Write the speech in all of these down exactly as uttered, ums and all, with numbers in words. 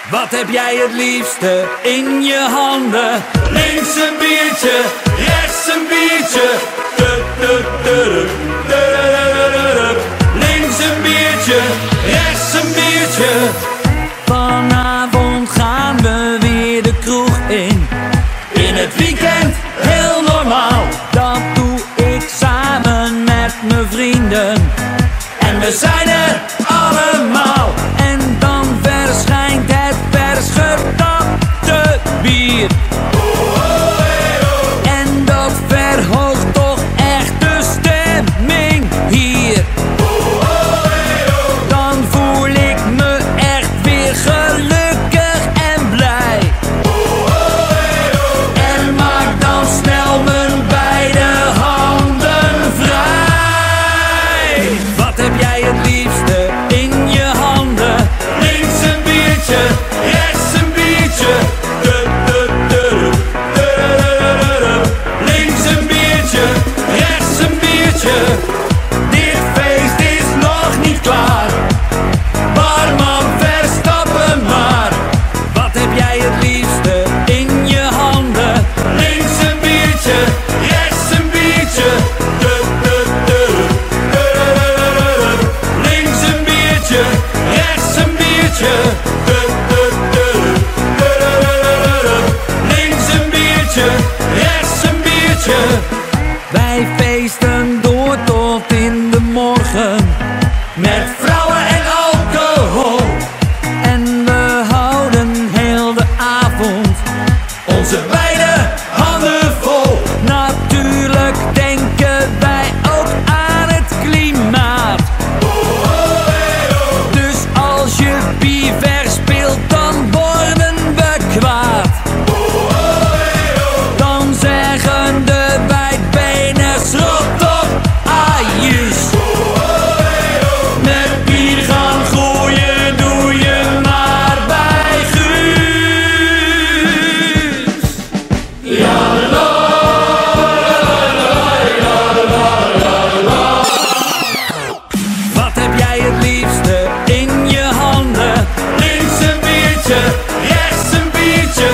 Wat heb jij het liefste in je handen? Links een biertje, rechts een biertje. Links een biertje, rechts een biertje. Vanavond gaan we weer de kroeg in. In het weekend heel normaal. Dat doe ik samen met mijn vrienden. En we zijn er allemaal. En dan verschijnt het vers getapte bier. En dat verhoogt toch echt de stemming hier. Dan voel ik me echt weer gelukkig en blij. En maak dan snel mijn beide handen vrij. Wat heb jij het liefste in je handen? Links een biertje, rechts een biertje. Links een biertje, rechts een biertje. Dit feest is nog niet klaar. Barman, verstappen maar. Wat heb jij het liefste in je handen? Links een biertje, rechts een biertje. Links een biertje, rechts een biertje. Links een biertje, rechts een biertje. Wij feesten door tot in de morgen. Met vrouwen en alcohol. En we houden heel de avond onze beide handen vol. Natuurlijk denken wij ook aan het klimaat. Dus als je bier verspeelt, dan worden we kwaad. Dan zeggen de wijdbeners rot op ajuus. Met bier gaan gooien doe je maar bij Guus. Ja, la, wat heb jij het liefste in je handen? Links een biertje, rechts een biertje.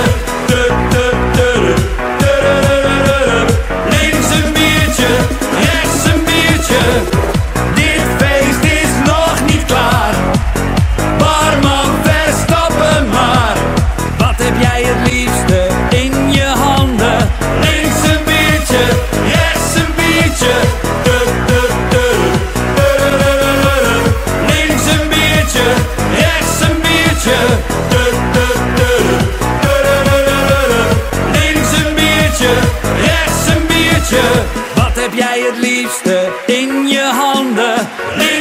Links een biertje, rechts een biertje. Dit feest is nog niet klaar. Barman, verstappen maar. Wat heb jij het liefste in je handen? Links een biertje, rechts een biertje. Links een biertje, rechts een biertje. Links een biertje, rechts een biertje. Wat heb jij het liefste in je handen?